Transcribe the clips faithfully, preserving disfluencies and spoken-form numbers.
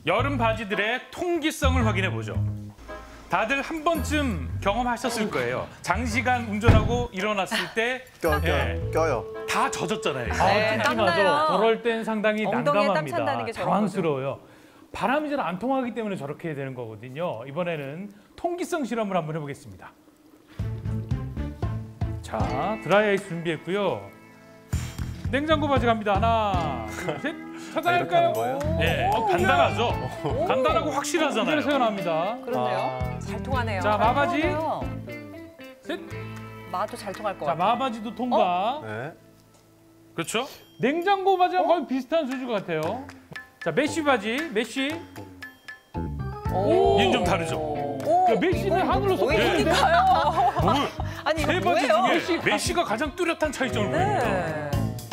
여름 바지들의 통기성을 확인해 보죠. 다들 한 번쯤 경험하셨을 거예요. 장시간 운전하고 일어났을 때 껴요, 껴요. 예, 껴요. 다 젖었잖아요. 네, 아, 땀나요. 땀나죠. 저럴 땐 상당히 엉덩이에 땀 난감합니다. 찬다는 게 저런 당황스러워요. 바람이 잘 안 통하기 때문에 저렇게 되는 거거든요. 이번에는 통기성 실험을 한번 해보겠습니다. 자, 드라이아이스 준비했고요. 냉장고 바지 갑니다. 하나, 둘, 셋. 차단할까요? 이렇게 하는 거예요? 예, 어, 간단하죠. 간단하고 확실하잖아요. 그대로 세워납니다. 그렇네요. 아. 잘 통하네요. 자, 마바지. 통하네요. 셋. 마도 잘 통할 것 자, 같아요. 마바지도 통과. 네. 그렇죠? 냉장고 바지랑 거의 비슷한 수준 같아요. 자, 메쉬 바지, 메쉬. 오. 얘는 좀 다르죠? 오. 야, 메쉬는 이건 하늘로 쏘고 보이니까요. 뭘? 아니 이거 세 바지 뭐예요? 중에 메시가 가장 뚜렷한 차이점을 보입니다. 네.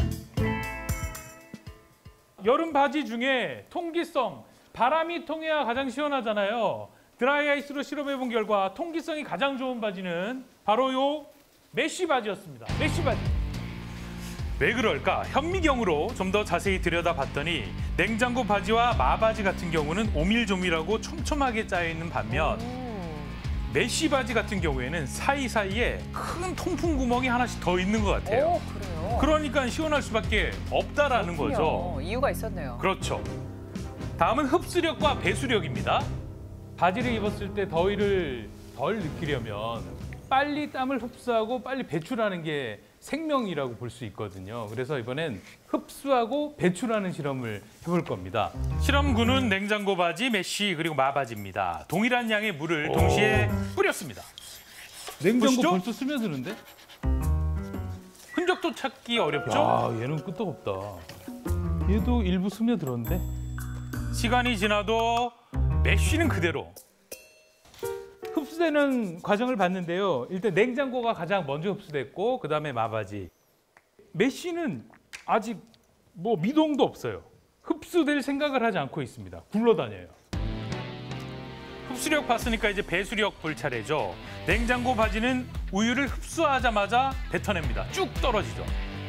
여름 바지 중에 통기성, 바람이 통해야 가장 시원하잖아요. 드라이아이스로 실험해본 결과 통기성이 가장 좋은 바지는 바로 요 메쉬 바지였습니다. 메쉬 바지. 왜 그럴까? 현미경으로 좀 더 자세히 들여다봤더니 냉장고 바지와 마바지 같은 경우는 오밀조밀하고 촘촘하게 짜여있는 반면 메쉬 바지 같은 경우에는 사이사이에 큰 통풍 구멍이 하나씩 더 있는 것 같아요. 오, 그래요. 그러니까 시원할 수밖에 없다라는 거죠. 이유가 있었네요. 그렇죠. 다음은 흡수력과 배수력입니다. 바지를 입었을 때 더위를 덜 느끼려면 빨리 땀을 흡수하고 빨리 배출하는 게 생명이라고 볼 수 있거든요. 그래서 이번엔 흡수하고 배출하는 실험을 해볼 겁니다. 실험군은 냉장고 바지, 메쉬 그리고 마바지입니다. 동일한 양의 물을 동시에 뿌렸습니다. 냉장고 보시죠? 벌써 스며드는데? 흔적도 찾기 어렵죠? 야, 얘는 끄떡없다. 얘도 일부 스며들었는데? 시간이 지나도 메쉬는 그대로. 흡수되는 과정을 봤는데요. 일단 냉장고가 가장 먼저 흡수됐고 그다음에 마바지. 메쉬는 아직 뭐 미동도 없어요. 흡수될 생각을 하지 않고 있습니다. 굴러다녀요. 흡수력 봤으니까 이제 배수력 볼 차례죠. 냉장고 바지는 우유를 흡수하자마자 뱉어냅니다. 쭉 떨어지죠.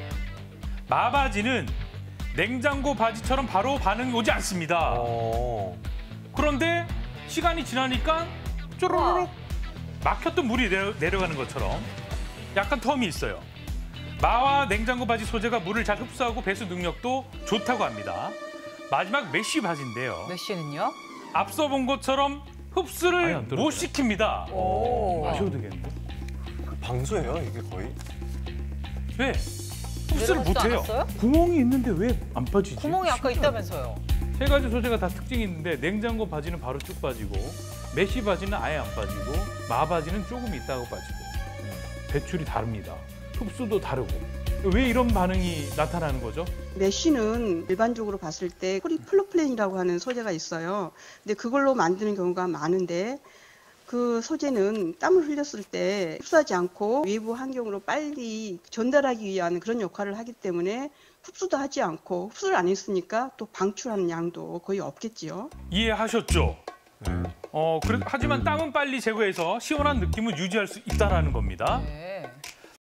마바지는 냉장고 바지처럼 바로 반응이 오지 않습니다. 어. 그런데 시간이 지나니까 쪼르륵 막혔던 물이 내려, 내려가는 것처럼 약간 텀이 있어요. 마와 냉장고 바지 소재가 물을 잘 흡수하고 배수 능력도 좋다고 합니다. 마지막 메쉬 바지인데요. 메쉬는요? 앞서 본 것처럼 아예 흡수를 안 떨어져요. 못 시킵니다. 오. 마셔도 되겠는데? 방수예요, 이게 거의? 왜? 흡수를 내려오지도 못해요. 않았어요? 구멍이 있는데 왜 안 빠지지? 구멍이 아까 있다면서요. 세 가지 소재가 다 특징이 있는데 냉장고 바지는 바로 쭉 빠지고 메쉬 바지는 아예 안 빠지고 마 바지는 조금 있다가 빠지고 배출이 다릅니다. 흡수도 다르고 왜 이런 반응이 나타나는 거죠? 메쉬는 일반적으로 봤을 때 폴리플로플렌이라고 하는 소재가 있어요. 근데 그걸로 만드는 경우가 많은데 그 소재는 땀을 흘렸을 때 흡수하지 않고 외부 환경으로 빨리 전달하기 위한 그런 역할을 하기 때문에 흡수도 하지 않고 흡수를 안 했으니까 또 방출하는 양도 거의 없겠지요. 이해하셨죠? 네. 어, 그래, 하지만 땀은 빨리 제거해서 시원한 느낌을 유지할 수 있다는 겁니다. 네.